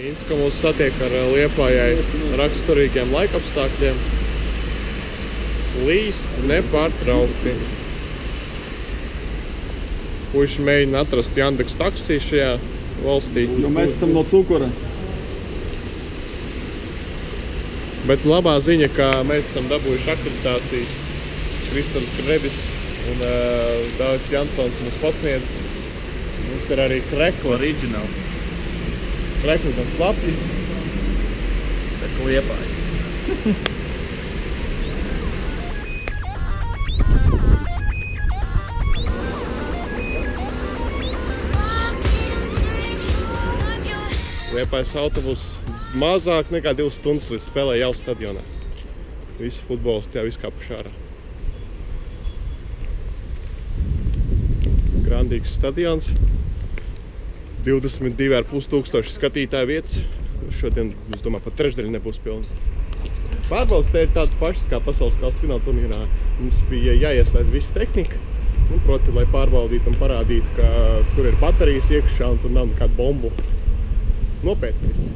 Inska mūs satiek ar Liepājai raksturīgiem laikapstākļiem. Līst nepārtraukti. Puiši mēģina atrast Jandeks taksī šajā valstī. Jo mēs esam no cukura. Bet labā ziņa, ka mēs esam dabūjuši akreditācijas. Kristons Krebis un Dāvids Jansons mums pasniedz. Mums ir arī krekli. Original. Krekli gan slapji. Bet Liepājas. Liepājas autobus mazāk nekā 2 stundas līdz spēlē jau stadionā. Visi futbolisti jau izkāpuši ārā. Grandīgs stadions. 22,5 tūkstoši skatītāju vietas. Šodien, es domāju, pat trešdaļa nebūs pilna. Pārbaudas te ir tādas pašas kā pasaules kausa fināla turnīrā. Mums bija jāieslēdz visa tehnika. Proti, lai pārbaudītu un parādītu, ka tur ir baterijas iekšā un tur nav nekāda bombu. Nopietnīs.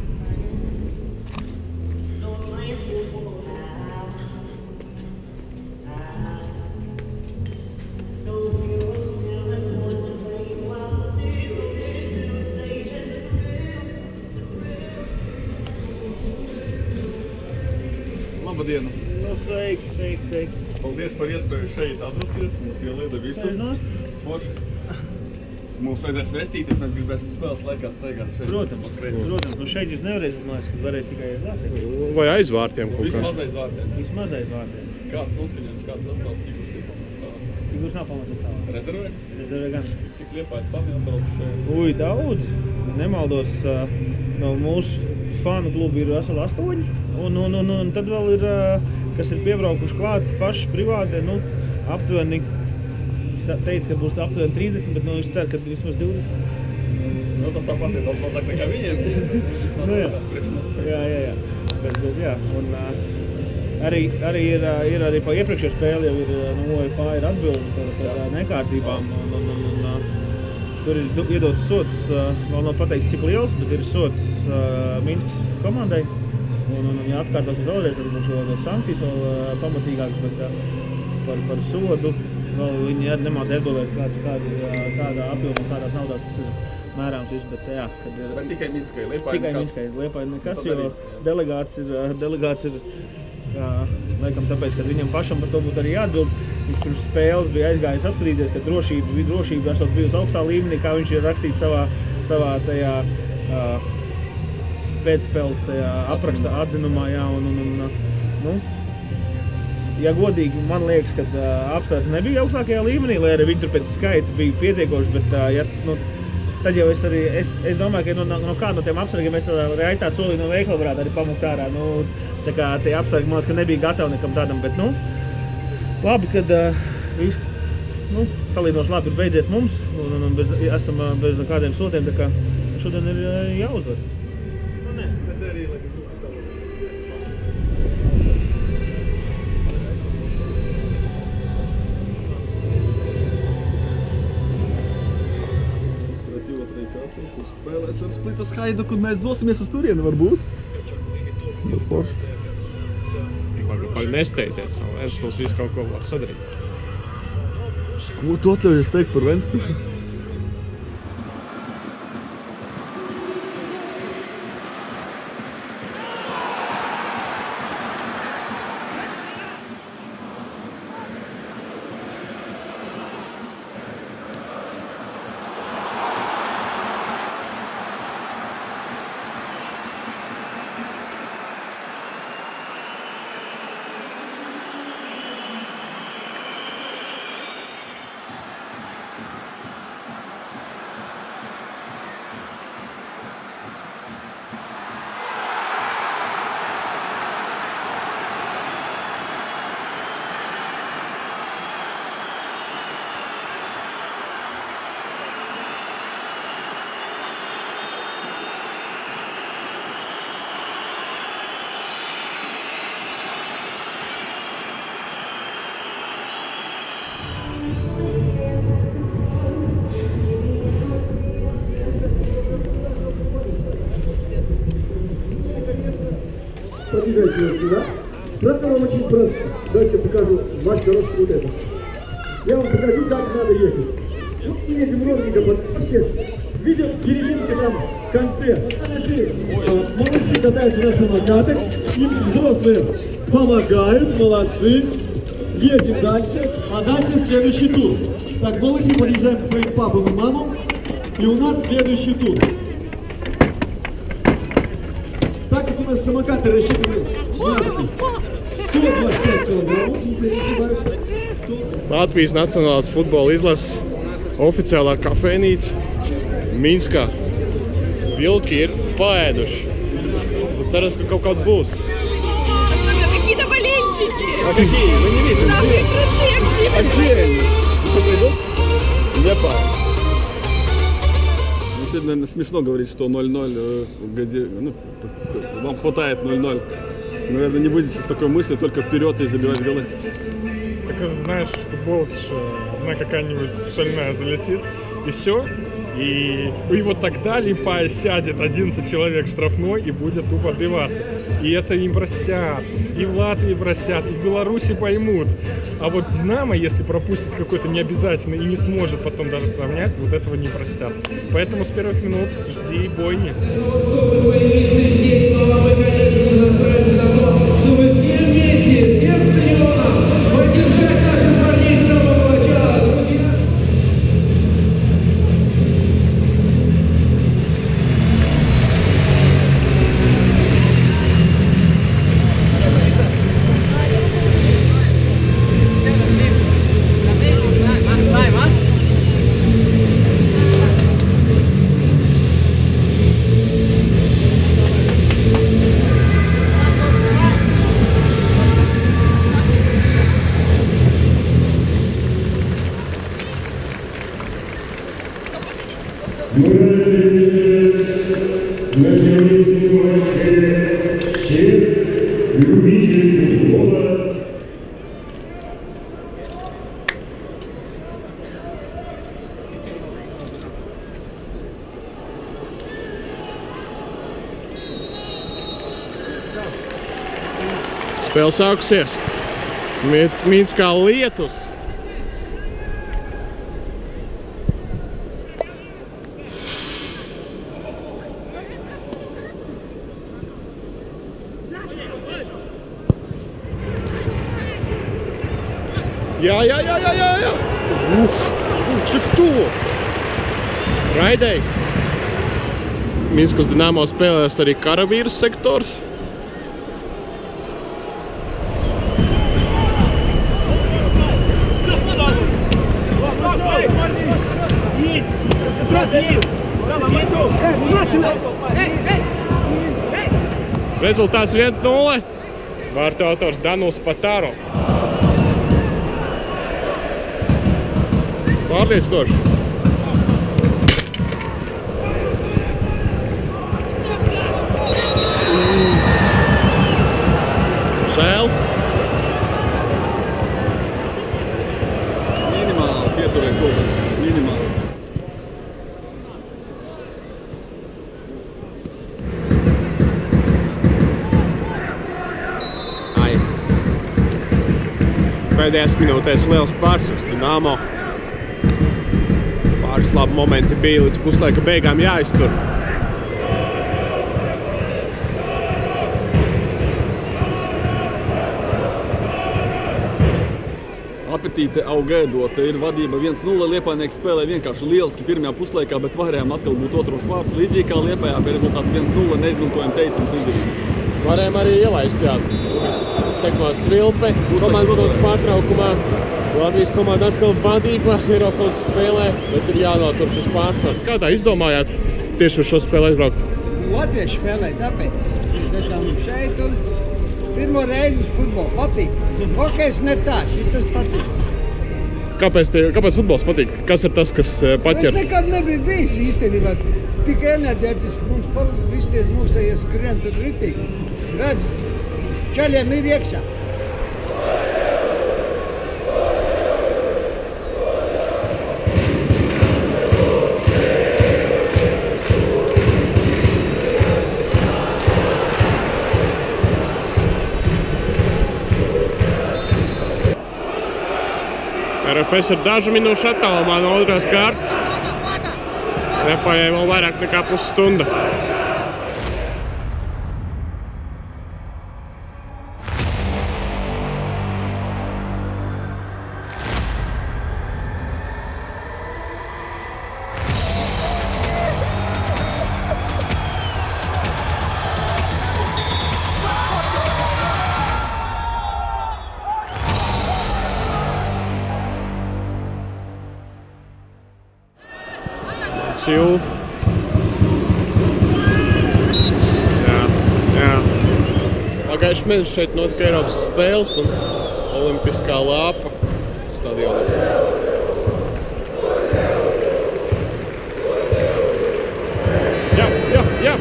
Labadienu! Sveiki. Paldies par iespēju šeit atrasties. Mums ielieda visu. Forši. Mums vajadzēs vestīties, mēs gribēsim spēles laikā staigāt šeit. Protams. Šeit jūs nevarēsiet mācīt, varēs tikai aiz vārtiem. Vai aiz vārtiem kaut kā? Vismaz aiz vārtiem. Vismaz aiz vārtiem. Kāds noskaņojums, kāds sastāvs, cik mums ir sastāvā? Cik mums nav pamata stāvā? Rezervē? Rezervē gan. Cik Liepājas fani atbrauc šeit? Daudz. Nemaldos, no mūsu fanu klubu ir veseli 8. Un tad vēl ir, kas ir piebraukuši klāt paši privāti, aptuveni. Teica, ka būs aptuveni 30, bet viņš cer, ka vismaz 20. Tas tāpat ir daudz mazāk nekā viņiem. Jā. Bet, un arī ir arī pa iepriekšējo spēli jau ir no UEFA ir atbildi par nekārtībām. Tur ir iedots sots, vēl nav pateikts cik liels, bet ir sots Minskas komandai. Un ja atkārtosim vēlreiz, tad mums vēl sankcijas vēl pamatīgākas, bet par sodu. Viņi arī nemāca atbildēt, kādā apjomā, kādās naudās tas ir mērāms viss, bet jā. Bet tikai Minskai, Liepāja nekas? Tikai Minskai, Liepāja nekas, jo delegāts ir, laikam tāpēc, ka viņam pašam par to būtu arī jāatbild. Viņš pirms spēles bija aizgājis apskatīties, ka drošība esot bijusi augstā līmenī, kā viņš ir rakstījis savā tajā pēcspēles tajā apraksta atzinumā, jā, ja godīgi, man liekas, ka apsvērts nebija augstākajā līmenī, lai arī viņi tur pēc skaita bija pietiekoši, bet tad jau es domāju, ka no kāda no tiem apsargiem mēs raitā solī no veikala varētu arī pamukt ārā. Tā kā tie apsargi, man liekas, ka nebija gatavi nekam tādam, bet labi, kad viss salīdzinoši labi ir beidzies mums un esam bez kādiem sotiem, tā kā šodien ir jāuzvar. Spēlēs ar Splita Skaidu, kad mēs dosimies uz turieni, varbūt. Nu, forši. Nesteidzies, Ventspils visu kaut ko var sadarīt. Ko tu atļaujies teikt par Ventspilu? подъезжайте вот сюда. Правила очень просто. Давайте я покажу вашу дорожку вот эту. Я вам покажу, как надо ехать. Вот мы едем ровненько по дорожке. Видим, серединка там в конце. Малыши катаются на самокатах. Им взрослые помогают, молодцы. Едем дальше. А дальше следующий тур. Так, малыши подъезжаем к своим папам и мамам. И у нас следующий тур. Так как у нас самокаты рассчитаны маски 125 килограммов, если я не ошибаюсь. Latvijas Nacionālās futbola izlases oficiālā kafejnīca Minskā. Vilki ir paēduši. Cerams, ka kaut kāds būs. Какие-то болельщики! А какие? Мы не видим. Самые крутые! А где они? Что придут? Не пара. Сегодня, наверное, смешно говорить, что 0-0, ну, вам хватает 0-0. Наверное, не будете с такой мыслью только вперед и забивать голы. Так, знаешь, футбол, одна какая-нибудь шальная залетит, и все. И вот тогда Липай сядет 11 человек в штрафной и будет тупо отбиваться. И это им простят, и в Латвии простят, и в Беларуси поймут. А вот Динамо, если пропустит какой-то необязательный и не сможет потом даже сравнять, вот этого не простят. Поэтому с первых минут жди бойни. Чтобы все вместе, всем стадионом поддержать наших парней с самого начала, друзья! На сегодняшнем матче всех любителей футбола Spēle sākusies. Minskā lietus. Jā. Uf, cik tuvu. Raidējs. Minskas Dinamo spēlēs arī karavīru sektors. Rezultāts 1-0. Vārtu autors Danuls Pataro. Pārliecinoši. Žēl. Minimāli pieturēt to, minimāli. Pēdējās minūtēs liels pārsvars Dinamo. Pāris labi momenti bija līdz puslaika beigām jāiztur. Apetīte aug ēdot, ir vadība 1-0, Liepājnieki spēlē vienkārši lieliski pirmajā puslaikā, bet varējām atkal būt otros vārds. Līdzīgi kā Liepājā bija rezultāts 1-0, neizmantojam teicams izdevības. Varējām arī ielaist, jā. Sekmās Svilpe, komandas dodas pārtraukumā. Latvijas komanda atkal vadība Eiropas spēlē, bet ir jānotur šis pārsvars. Kā tā izdomājāt tieši uz šo spēli aizbraukt? Latvieši spēlē tāpēc. Mēs esam šeit un pirmo reizi uz futbolu patīk. Hokejs ne tā, šis tas patīk. Kāpēc futbols patīk? Kas ir tas, kas paķer? Mēs nekad nebija bijis īstenībā. Tik enerģētiski mums visi tie mūsējie skrien tad ritīgi. Redz, čaļiem ir iekšā. Profesori dažu minūšu attālumā no otrās kārtas. Liepājai vēl vairāk nekā pusstunda. Silu. Jā. Pagājuši mēneši šeit notika Eiropas spēles un olimpiskā lāpa stadionā. Jā.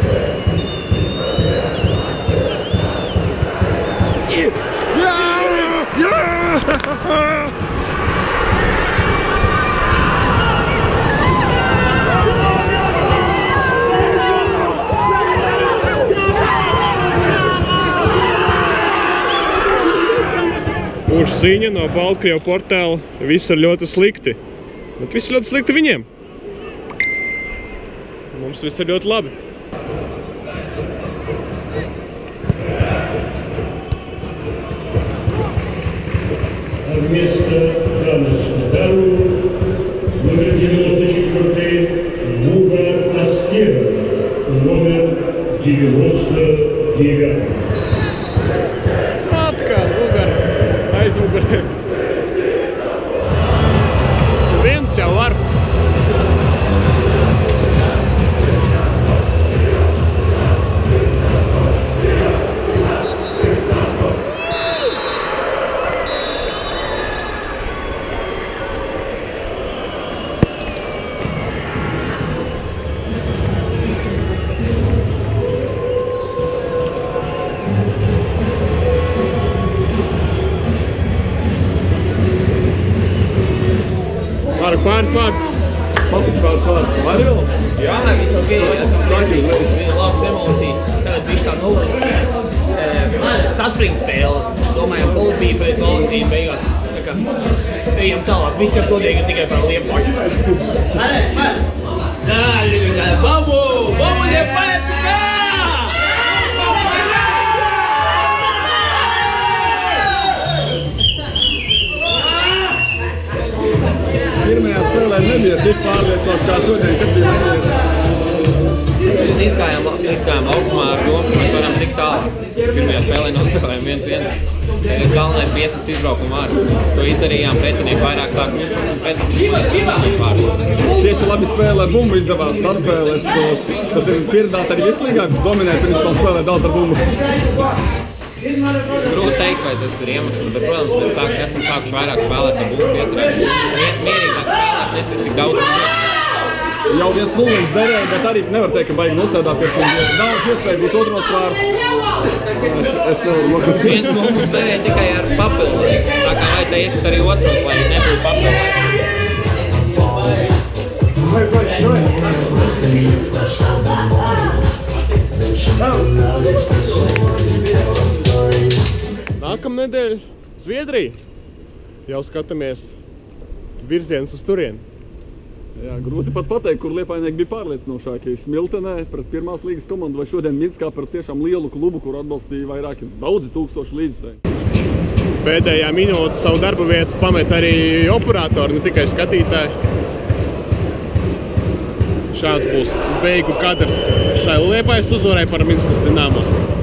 Mūža ziņa no Baltkrievu portāla. Viss ir ļoti slikti. Bet viss ir ļoti slikti viņiem. Mums viss ir ļoti labi. Вместо Ганна номер 94 Вуга Аскера, номер 99. Atkal Vugara aizmugurē. Viens jau var. Pāris vārdus. Pasaka pāris vārdus. Vai vēl? Jā, viss ok. Esam kārtīgi. Labas emocijas. Tagad viss kā nulles. Saspringa spēle. Domājam, Bolbija pēc Bolbija beigās. Tā kā ejam tālāk. Viss, kas notiek, ir tikai par Liepāju. Babu! Babu Liepāja pikā! Pirmajā spēlē nebija tik pārliecināts kā šodien, kas bija nebija. Izgājām laukumā ar domu, ka mēs varam tikt tālāk. Pirmajā spēlē nospēlējām 1-1. Tagad galvenais piesast izbraukuma vārds. To izdarījām, pretinieki vairāk sāk un pretinieki vārds. Tieši labi spēlē ar bumbu izdevās saspēles. Tas ir pierdāt arī vislīgāks dominēt, principā spēlē daudz ar bumbu. Grūti teikt, vai tas ir iemesls, bet, protams, mēs esam sākuši vairāk spēlēt ar bumbu pieturēt. Mierīgāk spēlēt, nesist tik daudz. Jau 1-0 derēja, bet arī nevar teikt, ka baigi nosēdāties un daudz iespēju būt otros vārds. Es nevaru noklausīt. 1-0 derēja tikai ar papildu. Tā kā vai te iesist arī otros, lai nebūtu papildu. Nākamnedēļ Zviedrija. Jau skatāmies virziens uz turieni. Jā, grūti pat pateikt, kur liepājnieki bija pārliecinošākie. Smiltenē pret pirmās līgas komandu vai šodien Minskā pret tiešām lielu klubu, kur atbalstīja vairāki daudzi tūkstoši līdzstēji. Pēdējā minūte savu darbu vietu pamet arī operatori, ne tikai skatītāji. Šāds būs beigu kadrs šai Liepājas uzvarai par Minskas Dinamo.